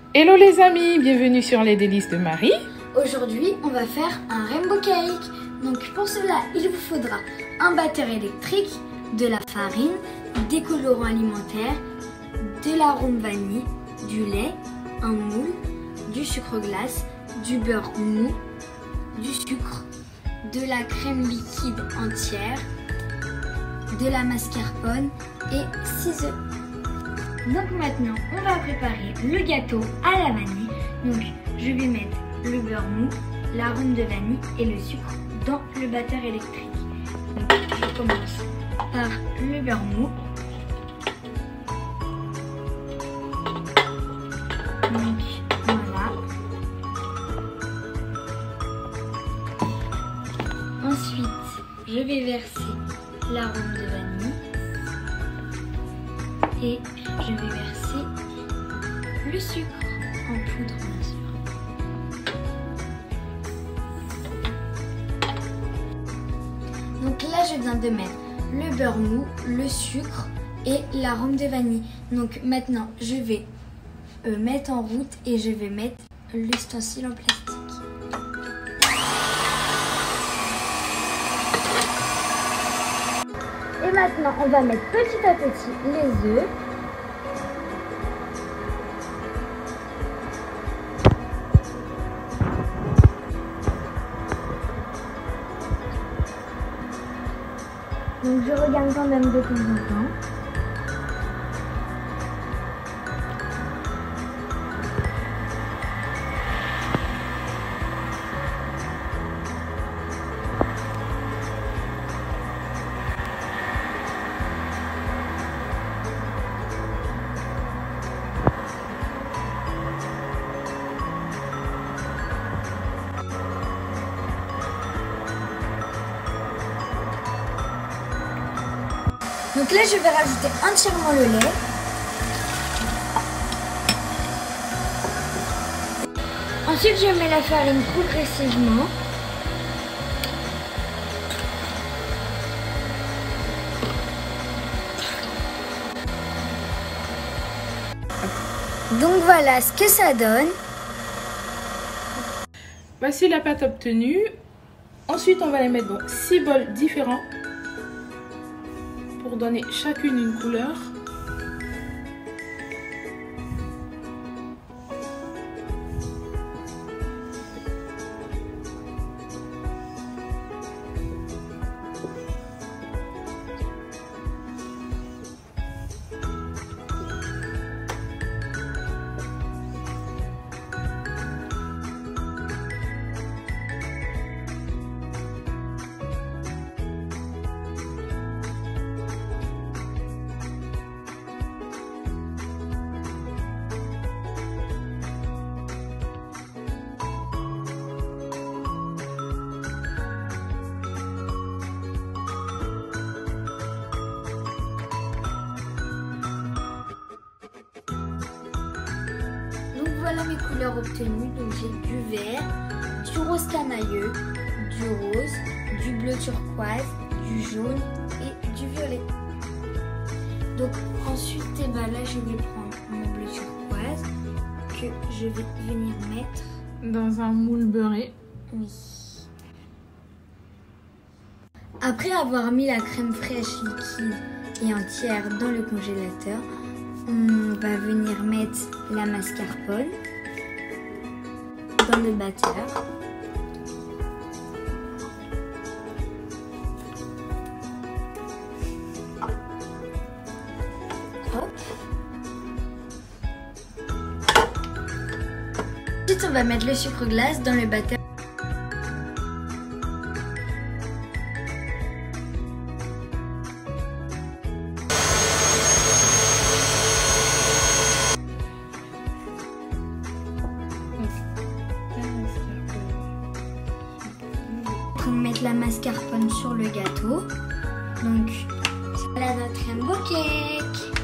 Hello les amis, bienvenue sur les délices de Marie. Aujourd'hui, on va faire un rainbow cake. Donc pour cela, il vous faudra un batteur électrique, de la farine, des colorants alimentaires, de l'arôme vanille, du lait, un moule, du sucre glace, du beurre mou, du sucre, de la crème liquide entière, de la mascarpone et 6 œufs. Donc maintenant, on va préparer le gâteau à la vanille. Donc je vais mettre le beurre mou, l'arôme de vanille et le sucre dans le batteur électrique. Donc je commence par le beurre mou. Donc voilà. Ensuite, je vais verser l'arôme de vanille. Et je vais verser le sucre en poudre, bien sûr. Donc là, je viens de mettre le beurre mou, le sucre et l'arôme de vanille. Donc maintenant, je vais mettre en route et je vais mettre l'ustensile en plastique. Et maintenant, on va mettre petit à petit les œufs. Donc je regarde quand même de temps en temps. Donc là, je vais rajouter entièrement le lait. Ensuite, je mets la farine progressivement. Donc voilà ce que ça donne. Voici la pâte obtenue. Ensuite, on va les mettre dans 6 bols différents pour donner chacune une couleur. Voilà mes couleurs obtenues. Donc j'ai du vert, du rose canailleux, du rose, du bleu turquoise, du jaune et du violet. Donc ensuite, là je vais prendre mon bleu turquoise que je vais venir mettre dans un moule beurré. Oui. Après avoir mis la crème fraîche liquide et entière dans le congélateur, on va venir mettre la mascarpone dans le batteur. Hop. Ensuite, on va mettre le sucre glace dans le batteur. On va mettre la mascarpone sur le gâteau. Donc, voilà notre rainbow cake.